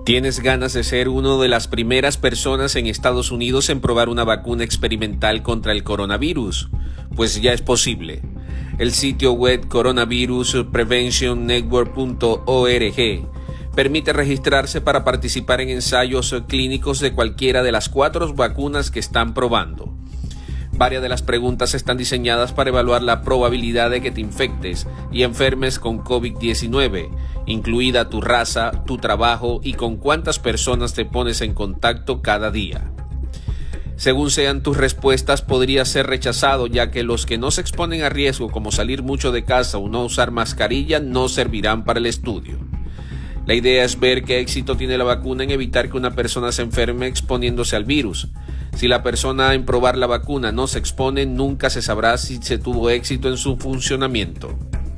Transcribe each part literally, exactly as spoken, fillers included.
¿Tienes ganas de ser una de las primeras personas en Estados Unidos en probar una vacuna experimental contra el coronavirus? Pues ya es posible. El sitio web coronavirus prevention network punto org permite registrarse para participar en ensayos clínicos de cualquiera de las cuatro vacunas que están probando. Varias de las preguntas están diseñadas para evaluar la probabilidad de que te infectes y enfermes con COVID diecinueve, incluida tu raza, tu trabajo y con cuántas personas te pones en contacto cada día. Según sean tus respuestas, podrías ser rechazado, ya que los que no se exponen a riesgo, como salir mucho de casa o no usar mascarilla, no servirán para el estudio. La idea es ver qué éxito tiene la vacuna en evitar que una persona se enferme exponiéndose al virus. Si la persona en probar la vacuna no se expone, nunca se sabrá si se tuvo éxito en su funcionamiento.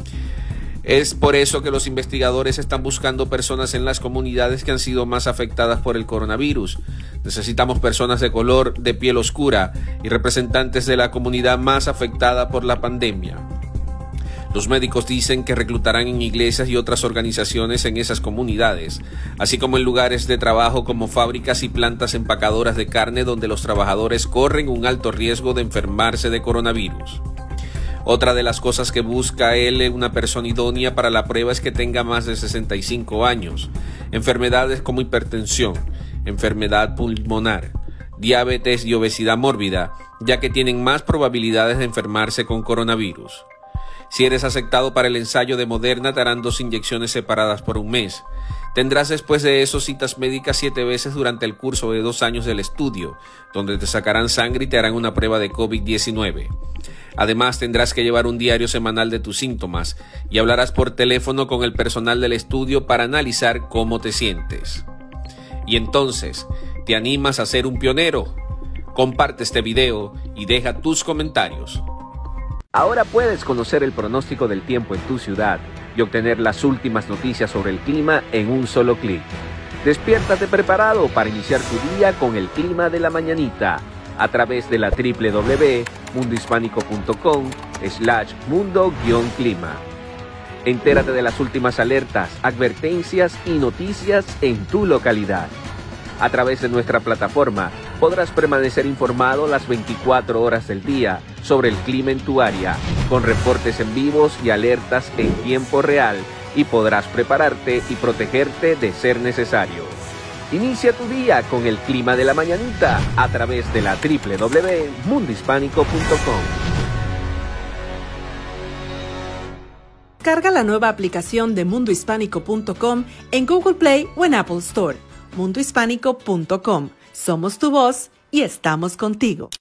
Es por eso que los investigadores están buscando personas en las comunidades que han sido más afectadas por el coronavirus. Necesitamos personas de color, de piel oscura y representantes de la comunidad más afectada por la pandemia. Los médicos dicen que reclutarán en iglesias y otras organizaciones en esas comunidades, así como en lugares de trabajo como fábricas y plantas empacadoras de carne donde los trabajadores corren un alto riesgo de enfermarse de coronavirus. Otra de las cosas que busca él, una persona idónea para la prueba, es que tenga más de sesenta y cinco años, enfermedades como hipertensión, enfermedad pulmonar, diabetes y obesidad mórbida, ya que tienen más probabilidades de enfermarse con coronavirus. Si eres aceptado para el ensayo de Moderna, te harán dos inyecciones separadas por un mes. Tendrás después de eso citas médicas siete veces durante el curso de dos años del estudio, donde te sacarán sangre y te harán una prueba de COVID diecinueve. Además, tendrás que llevar un diario semanal de tus síntomas y hablarás por teléfono con el personal del estudio para analizar cómo te sientes. Y entonces, ¿te animas a ser un pionero? Comparte este video y deja tus comentarios. Ahora puedes conocer el pronóstico del tiempo en tu ciudad y obtener las últimas noticias sobre el clima en un solo clic. Despiértate preparado para iniciar tu día con el clima de la mañanita a través de la doble u doble u doble u punto mundo hispánico punto com slash mundo guión clima. Entérate de las últimas alertas, advertencias y noticias en tu localidad. A través de nuestra plataforma podrás permanecer informado las veinticuatro horas del día sobre el clima en tu área, con reportes en vivos y alertas en tiempo real, y podrás prepararte y protegerte de ser necesario. Inicia tu día con el clima de la mañanita a través de la doble u doble u doble u punto mundo hispánico punto com. Carga la nueva aplicación de mundo hispánico punto com en Google Play o en Apple Store. mundo hispánico punto com. Somos tu voz y estamos contigo.